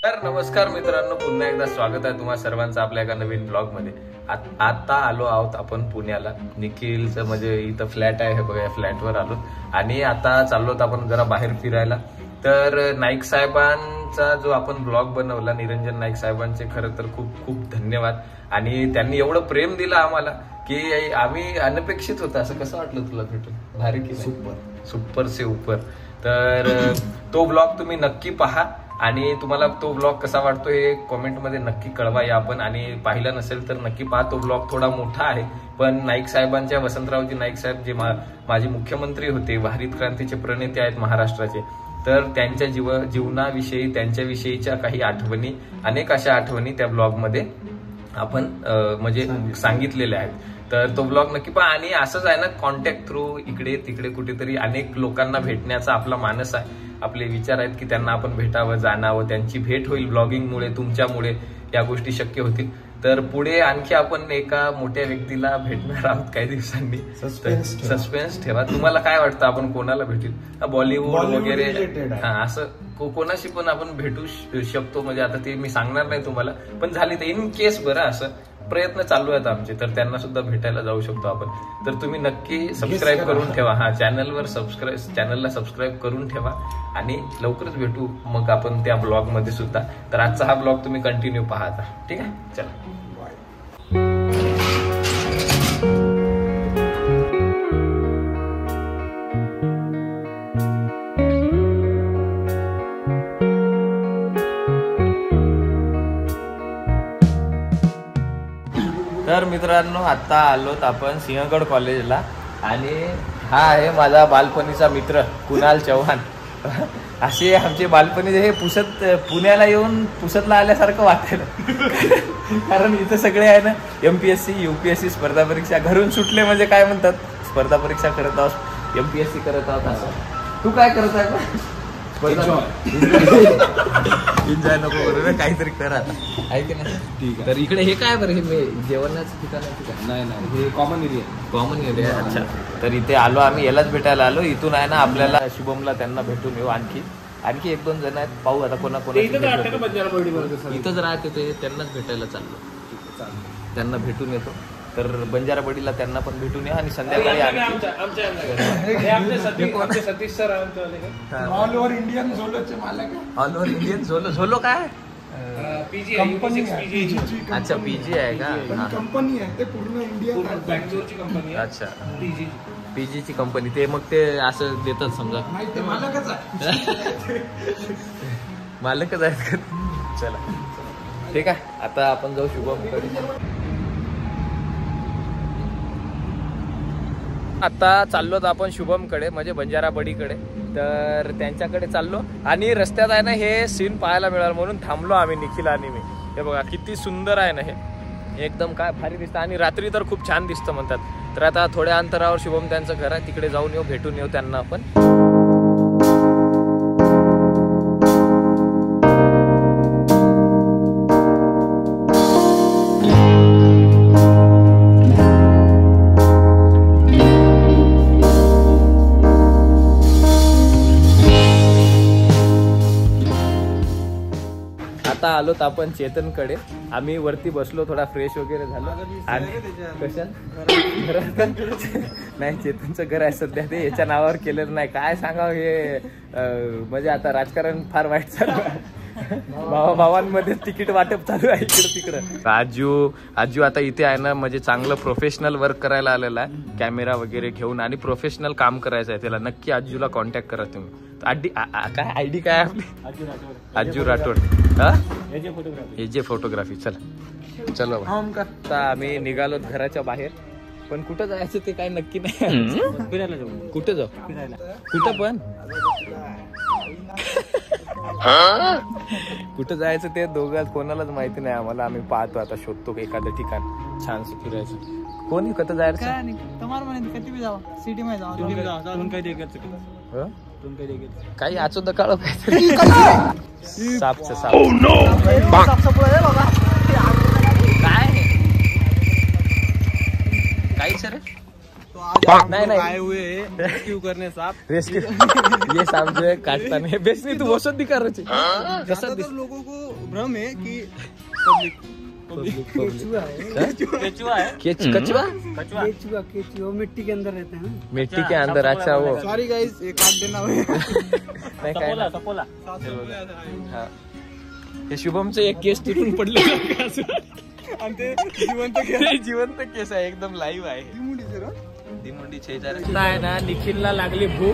तर नमस्कार मित्रांनो, पुन्हा एकदा स्वागत आहे तुम्हा सर्वांचं आपल्या एका नवीन ब्लॉग मध्ये। आता आलो आहोत आपण पुण्याला। निखिलचं म्हणजे इथं फ्लॅट आहे, हे बघा, फ्लॅटवर आलो आणि आता चाललो आपण जरा बाहेर फिरायला। तर नाईक साहेबांचा जो आपण ब्लॉग बनवला, निरंजन नाईक साहेबांचे खरं तर खूप खूप धन्यवाद। आणि त्यांनी एवढं प्रेम दिलं आम्हाला की आम्ही अनपेक्षित होतं। असं कसं वाटलं तुला भेटून? भारी की सुपर सुपर से ऊपर। तर तो ब्लॉग तुम्ही नक्की पहा आणि तुम्हाला तो ब्लॉग कसा वाटतो हे कमेंट मध्ये नक्की कळवा या आपण। आणि पाहिला नसेल तर नक्की पहा, तो ब्लॉग थोडा मोठा आहे पण नाईक साहेबांच्या, वसंतरावजी नाईक साहेब जे माजी मुख्यमंत्री होते, हरित क्रांतीचे प्रणेते आहेत महाराष्ट्राचे, तर त्यांच्या जीवनाविषयी, त्यांच्याविषयीच्या काही आठवणी, अनेक अशा आठवणी त्या ब्लॉग मध्ये आपण म्हणजे सांगितलेल्या आहेत। तर तो ब्लॉग नक्की पहा। आणि असंच आहे ना, कॉन्टॅक्ट थ्रू इकडे तिकडे कुठेतरी अनेक लोकांना भेटण्याचा आपला मानस आहे, आपले विचार आहेत की त्यांना आपण भेटावं, जाणावं, त्यांची भेट होईल ब्लॉगिंगमुळे, तुमच्यामुळे या गोष्टी शक्य होतील। तर पुढे आणखी आपण एका मोठ्या व्यक्तीला भेटणार आहोत काही दिवसांनी। सस्पेन्स ठेवा। तुम्हाला काय वाटतं आपण कोणाला भेटू? बॉलिवूड वगैरे असं कोणाशी पण आपण भेटू शकतो, म्हणजे आता ते मी सांगणार नाही तुम्हाला, पण झाली तर इन केस बरं असं प्रयत्न चालू आहेत आमचे, तर त्यांना सुद्धा भेटायला जाऊ शकतो आपण। तर तुम्ही नक्की सबस्क्राईब करून ठेवा, चॅनलला सबस्क्राईब करून ठेवा आणि लवकरच भेटू मग आपण त्या ब्लॉग मध्ये सुद्धा। तर आजचा हा ब्लॉग तुम्ही कंटिन्यू पहा आता, ठीक आहे? चला। तर मित्रांनो, आता आलोत आपण सिंहगड कॉलेजला आणि हा आहे माझा बालपणीचा मित्र कुणाल चव्हाण। असे आमचे बालपणी हे पुण्याला येऊन पुसतला आल्यासारखं वाटेल कारण इथं सगळे आहे ना, MPSC UPSC स्पर्धा परीक्षा घरून सुटले म्हणजे काय म्हणतात, स्पर्धा परीक्षा करत आहोत, MPSC करत आहोत असं। तू काय करत आहे? एन्जॉय नको बरोबर, काहीतरी कर आता, आहे की नाही? ठीक आहे। तर इकडे हे काय बरं, हे जेवणाचं ठिकाण आहे? नाही, हे कॉमन एरिया। अच्छा, तर इथे आलो आम्ही, यालाच भेटायला आलो। इथून आहे ना आपल्याला शुभमला त्यांना भेटून येऊ, आणखी एक दोन जण आहेत, पाहू आता कोणा इथंच राहते ते, त्यांनाच भेटायला चाललो, त्यांना भेटून येतो। तर बंजाराबडीला त्यांना पण भेटून या आणि संध्याकाळी Satish sir all over Indian झोलोचे मालक। ऑल ओव्हर इंडियन झोलो काय कंपनी? अच्छा, PG आहे का? कंपनी आहे ते, पूर्ण इंडिया बँगलोरची कंपनी आहे। अच्छा, PG ची कंपनी, ते मग ते असं देतात समजा, मालकच आहेत का? चला ठीक आहे, आता आपण जाऊ शुभमकडे। आता चाललोत आपण शुभमकडे, म्हणजे बंजाराबडीकडे। तर त्यांच्याकडे चाललो आणि रस्त्यात आहे ना हे सीन पाहायला मिळालं म्हणून थांबलो आम्ही, निखिल आणि मी। हे बघा किती सुंदर आहे ना, हे एकदम काय भारी दिसतं आणि रात्री तर खूप छान दिसतं म्हणतात। तर आता थोड्या अंतरावर शुभम त्यांचं घर आहे, तिकडे जाऊन येऊ, भेटून येऊ त्यांना आपण। आता आलोत आपण चेतनकडे, आम्ही वरती बसलो, थोडा फ्रेश वगैरे झालो। आणि कशा नाही, चेतनचं घर आहे सध्या, ते याच्या नावावर केलेलं नाही, काय सांगावं हे, म्हणजे आता राजकारण फार वाईट चालू आहे, भावांमध्ये तिकीट वाटप चालू आहे इकडं तिकडं। आजू आता इथे आहे ना, म्हणजे चांगलं प्रोफेशनल वर्क करायला आलेला आहे, कॅमेरा वगैरे घेऊन, आणि प्रोफेशनल काम करायचं आहे त्याला। नक्की आजूला कॉन्टॅक्ट करा तुम्ही। काय आयडी काय आहे आपली? आजू राठोड, AJ फोटोग्राफी। चलो आता आम्ही निघालो घराच्या बाहेर, पण कुठं जायचं ते काय नक्की नाही। फिरायला जाऊ, कुठं जाऊ? कुठं पण कुठं जायचं ते दोघं कोणालाच माहिती नाही आम्हाला। आम्ही पाहतो आता, शोधतो एखादं ठिकाण छानसं फिरायचं। कोणी कसं जायचं? काही आचो दकाळ सापचं साप काय काही सर नहीं नहीं आए हुए रेस्क्यू करने साहब। रेस्क्यू ये सांप जो है काटता नहीं बेस नहीं तू औषध दिखा रहे ज्यादातर लोगों को भ्रम है कि केचुआ है। कचुआ केचुआ मिट्टी के अंदर रहते हैं। मिट्टी के अंदर अच्छा वो सॉरी गाइस ये काट देना हुए नाही काय ना. हा. हे शुभमचं एक केस तुटून पडलं आणि ते जिवंत ते जिवंत केस आहे एकदम लाईव्ह आहे दिमुंडी आहे ना. निखिलला लागली भूक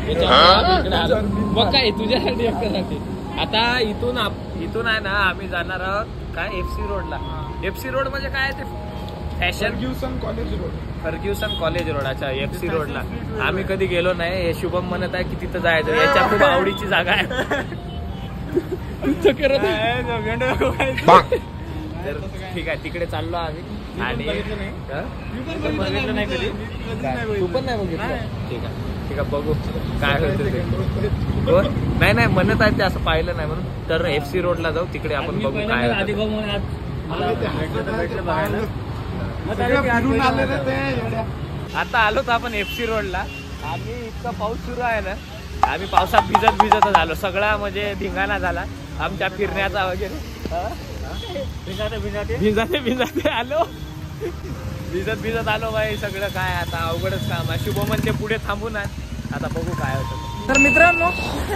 बघ काय तुझ्यासाठी आता इथून आहे ना आम्ही जाणार आहोत काय एफसी रोडला. एफसी रोड म्हणजे काय ते फॅशन फर्ग्युसन कॉलेज रोड. अच्छा एफसी रोडला आम्ही कधी गेलो नाही. हे शुभम म्हणत आहे की तिथं जायचं. याच्या खूप आवडीची जागा आहे. तर ठीक आहे तिकडे चाललो आम्ही. आणि बघितलं नाही कधी तू पण नाही बघितलं. ठीक आहे बघू काय होतं ते. नाही म्हणत आहे ते असं पाहिलं नाही म्हणून. तर एफसी रोडला जाऊ तिकडे आपण बघू काय आता आलोत आपण एफसी रोडला. आम्ही इतका पाऊस सुरू आहे ना. आम्ही पावसात भिजतच आलो. सगळा म्हणजे धिंगाणा झाला आमच्या फिरण्याचा वगैरे. भिजाते आलो. भिजत आलो बाई. सगळं काय आता अवघडच काम आहे. शुभमन ते पुढे थांबून आहे. आता बघू काय होतं. तर मित्रांनो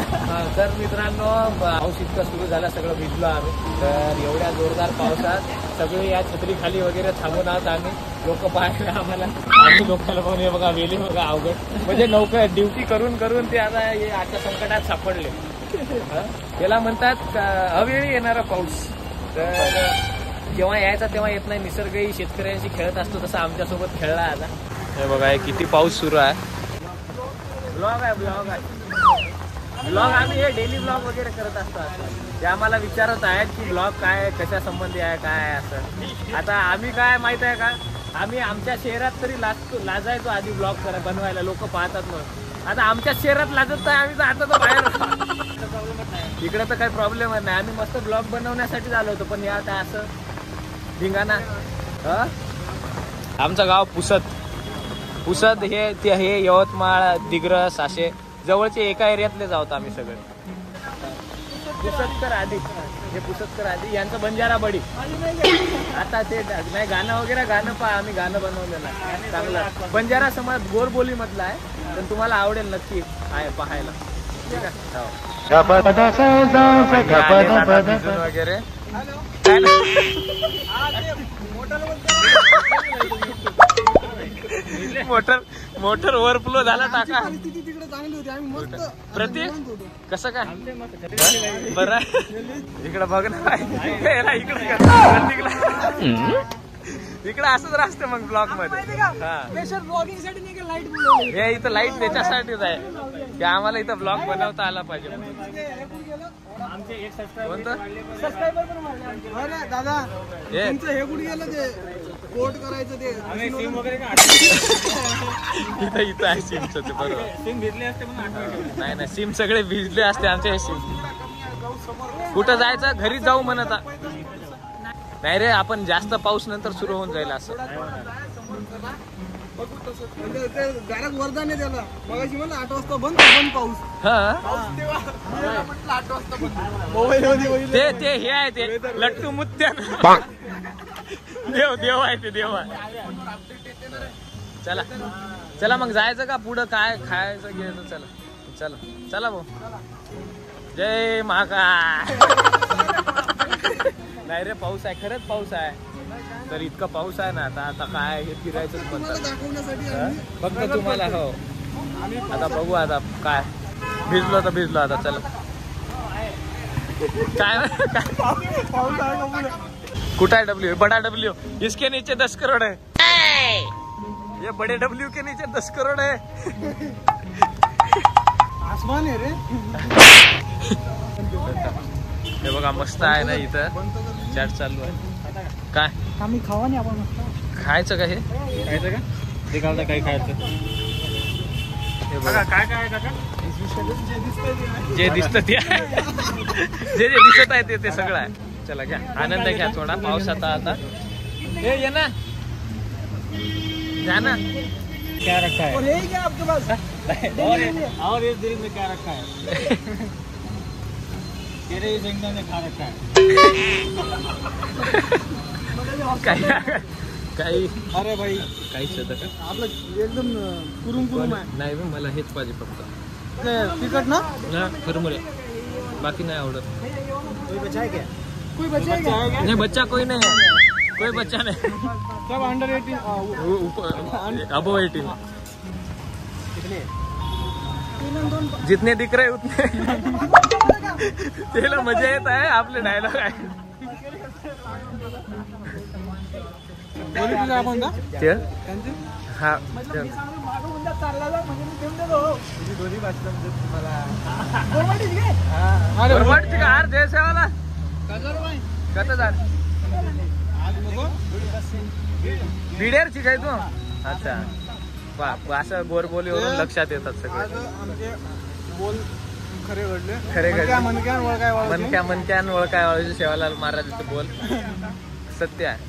पाऊस इतका सुरू झाला. सगळं भिजलो आम्ही. तर एवढ्या जोरदार पावसात सगळे या छत्री खाली वगैरे थांबून आहोत आम्ही. लोक पाहायला आम्हाला. आम्ही लोकांना पाहून हे बघा वेली बघा अवघड. म्हणजे नौका ड्युटी करून ते आता हे आता संकटात सापडले. त्याला म्हणतात अवेळी येणारा पाऊस. तर जेव्हा यायचा तेव्हा येत नाही. निसर्गही शेतकऱ्यांशी खेळत असतो तसं आमच्यासोबत खेळला आता. हे बघा किती पाऊस सुरू आहे. ब्लॉग आहे ब्लॉग आम्ही हे डेली ब्लॉग वगैरे करत असतो. ते आम्हाला विचारत आहेत की ब्लॉग काय कशा संबंधी आहे काय आहे असं. आता आम्ही काय माहित आहे का आम्ही आमच्या शहरात तरी लाजायचो आधी ब्लॉग बनवायला. लोक पाहतात म्हणून. आता आमच्या शहरात लाजत नाही आम्ही. तर आता तर बाहेर इकडे तर काही प्रॉब्लेम नाही. आम्ही मस्त ब्लॉग बनवण्यासाठी आलो होतो. पण या काय असं धिंगाणा. आमचं गाव पुसद हे यवतमाळ दिग्रस असे जवळचे एका एरियातलेच आहोत आम्ही सगळे. पुसदकर आधी यांचं बंजारा बडी. आता ते नाही गाणं वगैरे पहा. आम्ही गाणं बनवलेलं आहे चांगलं. बंजारा समाज गोरबोली मधला आहे. पण तुम्हाला आवडेल नक्की आहे पाहायला. ठीक आहे वगैरे मोटर ओव्हरफ्लो झाला टाका. प्रतीक कसं काय बरं इकडं बघ ना. इकडं असंच राहतं मग ब्लॉग मध्ये. हे इथं लाईट त्याच्यासाठीच आहे की आम्हाला इथं ब्लॉग बनवता आला पाहिजे. दादा हे कुठे गेलं ते कोट करायचं ते इथं आहे सिमचं ते बरोबर. सिम भिजले असते नाही सिम सगळे भिजले असते आमचे हे सिम. कुठं जायचं घरी जाऊ म्हणत नाही रे. आपण जास्त पाऊस नंतर सुरू होऊन जाईल असं. डायरेक्ट वरदान आहे त्याला. मगाशी म्हणलं 8 वाजता बंद पाऊस. ते हे आहे ते लट्टू मुत्त्यान देव आहे ते देव आहे. चला मग जायचं का पुढं काय खायचं घ्यायचं. चला भाऊ. जय महाकाळ. नाही रे पाऊस आहे खरंच पाऊस आहे. तर इतका पाऊस आहे ना आता काय हे फिरायचं म्हणतात फक्त तुम्हाला. हो आता बघू आता काय. भिजलो आता चला. काय कुठं आहे डब्ल्यू. बड़ा डब्ल्यू इसके नीचे 10 करोड़ है. ये बड़े डब्ल्यू के नीचे 10 करोड़ है. आसमान आहे रे. हे बघा मस्त आहे ना इथं. चॅट चालू आहे. काय आम्ही खावा नाही आपण मस्त खायचं का हे खायचं का ते काय खायचं. हे बघा काय काका जे दिसत ते जे दिसत आहे ते सगळं आहे. चला घ्या आनंद घ्या थोडा पावसाचा. आता हे ये ना क्या रखा है? और यही क्या आपके पास और इस दिल में क्या रखा है? तेरे इस इंसान ने खा रखा है। काही अरे भाई काही शतक आपलं एकदम कुरुम कुरुम आहे नाही बे, मला हेच पाहिजे फक्त. ते तिखट ना ना खरमुरे, बाकी नाही आवडत. कोई बचा है क्या? कोई बचा है क्या? नाही बच्चा कोई नाही है, कोई बच्चा नाही. सब अंडर 18 अबो 18 कितने 3 आणि 2 जितने दिख रहे उतने. त्याला मजा येत आहे, आपले डायलॉग आहे. बोलू तुझा आपण का ते त्यांचे हा मागं उंदा चालला जा म्हणजे मी ठेवून देतो तुझी दोन्ही भाषा तुम्हाला बोलवाडी घे अरे बरोबर ठीक आहे. देशवाला हजार रुपये कसं झालं आज नको बिडेरची काय तू? अच्छा वा, असं गोरबोलीवरून लक्षात येतात आज सगळे. आमचे बोल खरे घडले खरे घडले. मनक्या ओळखाय मनक्यान ओळखाय वाळूचे सेवालाल महाराजाचं बोल सत्य आहे.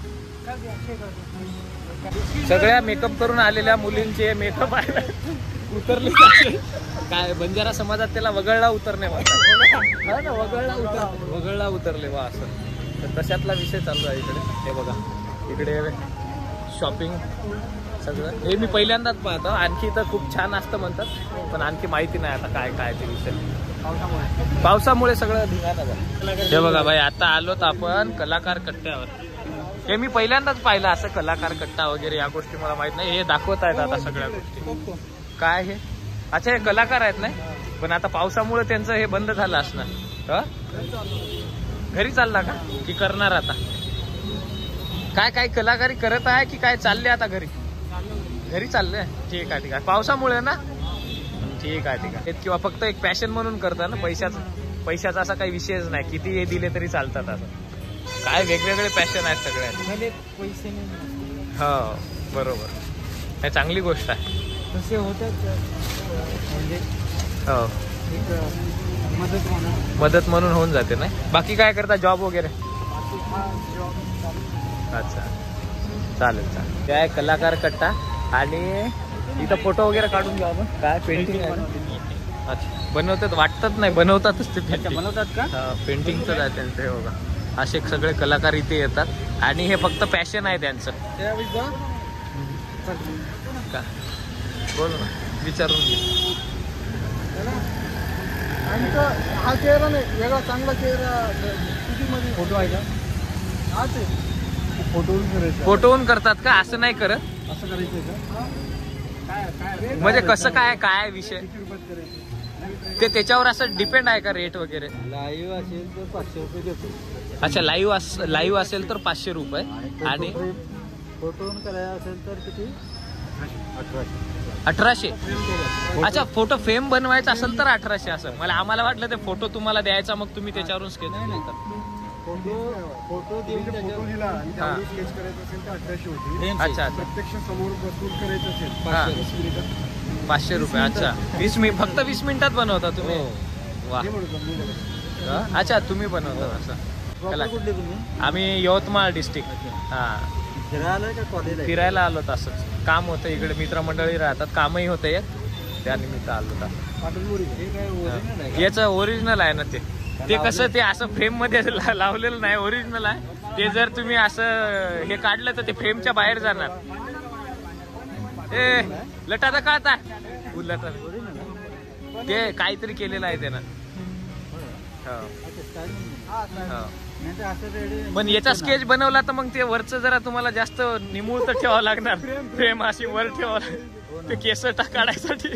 सगळ्या मेकअप करून आलेल्या मुलींचे मेकअप आहे उतरले काय बंजारा समाजात त्याला वगळला उतरणे म्हणतात. हा ना, वगळला उतरले वा असं. तर तशातला विषय चालू आहे इकडे. हे बघा इकडे शॉपिंग सगळं हे मी पहिल्यांदाच पाहतो. आणखी तर खूप छान असतं म्हणतात, पण आणखी माहिती नाही आता काय काय ते विषय. पावसामुळे सगळं धिंगाणा झालं. हे बघा भाई, आता आलोत आपण कलाकार कट्ट्यावर. हे मी पहिल्यांदाच पाहिलं असं कलाकार कट्टा वगैरे, या गोष्टी मला माहित नाही. हे दाखवत आहेत आता सगळ्या गोष्टी. काय हे? अच्छा हे कलाकार आहेत नाही, पण आता पावसामुळे त्यांचं हे बंद झालं असणार. घरी चालला का की करणार आता? काय काय कलाकारी करत आहे की काय चालले आता घरी? घरी चाललंय. ठीक आहे ठीक आहे. पावसामुळे ना, ठीक आहे ठीक आहे. किंवा फक्त एक पॅशन म्हणून करता ना, पैशाचा असा काही विषयच नाही. किती हे दिले तरी चालतात. असं काय वेगवेगळे पॅशन आहेत सगळ्यात. पैसे नाही हो बरोबर, हे चांगली गोष्ट आहे. तसे होतात म्हणजे हो एक मदत होणार. मदत म्हणून होऊन जाते ना. बाकी काय करता, जॉब वगैरे? अच्छा चालेल चालेल. काय कलाकार कट्टा आणि इथं फोटो वगैरे काढून घ्या आपण. काय पेंटिंग आहे? अच्छा बनवतात वाटतच नाही, बनवतातच ते पेंटिंग. बनवतात का? पेंटिंगच आहे त्यांचं. हे बघा असे सगळे कलाकार इथे येतात आणि हे फक्त पॅशन आहे त्यांचं. का बोल ना, विचारून घे. आणि तो हा चेहरा नाही, वेगळा चांगला चेहरा किती मध्ये फोटो आहे का? हा ते फोटोहून करायचं. फोटोहून करतात का? असं नाही करत असं करायचंय का? काय म्हणजे कसं काय काय विषय किती रुपयात करायचं? ते त्याच्यावर असं डिपेंड आहे का रेट वगैरे? लाईव्ह असेल तर 500 रुपये देतो. अच्छा लाईव्ह असेल तर 500 रुपये आणि फोटोहून करायचं असेल तर किती? 1800. अच्छा फोटो फ्रेम बनवायचा असेल तर 1800 असं. आम्हाला वाटलं ते फोटो तुम्हाला द्यायचा मग तुम्ही त्याच्यावरून स्केच करता. फोटो देऊन फोटो दिला आणि त्यावर स्केच करायचं असेल तर 1800 होती. अच्छा अच्छा. प्रत्यक्ष समोर बसून करायचं असेल हा. 500 500 रुपये. अच्छा फक्त 20 मिनिटात बनवता तुम्ही? वा. अच्छा तुम्ही बनवता असं. कला कुठले तुम्ही? आम्ही यवतमाळ डिस्ट्रिक्ट. हा फिरायला का कॉलेज? फिरायला आलो असंच. काम होतं इकडे, मित्रमंडळी राहतात, कामही होतं एक, त्यानिमित्त आलो होता. याचं ओरिजिनल आहे ना ते कसं ते असं फ्रेम मध्ये लावलेलं नाही, ओरिजिनल आहे ते. जर तुम्ही असं हे काढलं तर ते फ्रेमच्या बाहेर जाणार. ए लटाचा काढता लटा ते काहीतरी केलेलं आहे त्यानं. पण याचा स्केच बनवला तर मग ते वरचं जरा तुम्हाला जास्त निमूळ तर ठेवावं लागणार. फ्रेम अशी वर ठेवावं ते केस काढायसाठी.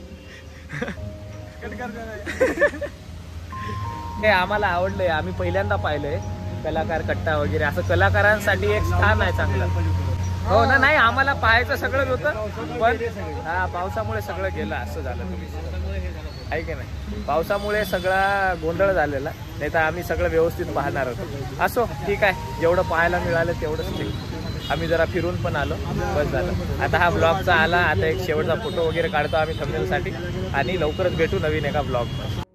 हे आम्हाला आवडलंय, आम्ही पहिल्यांदा पाहिलंय कलाकार कट्टा वगैरे. असं कलाकारांसाठी एक स्थान आहे चांगलं. हो ना. नाही आम्हाला पाहायचं सगळंच होतं, पण हा पावसामुळे सगळं गेलं. असं झालं आहे की नाही? पावसामुळे सगळा गोंधळ झालेला, नाही तर आम्ही सगळं व्यवस्थित पाहणार होतो. असो ठीक आहे, जेवढं पाहायला मिळालं तेवढंच ठीक. आम्ही जरा फिरून पण आलो, बस झालं. आता हा ब्लॉगचा आला, आता एक शेवटचा फोटो वगैरे काढतो आम्ही थंबनेलसाठी आणि लवकरच भेटू नवीन एका ब्लॉग.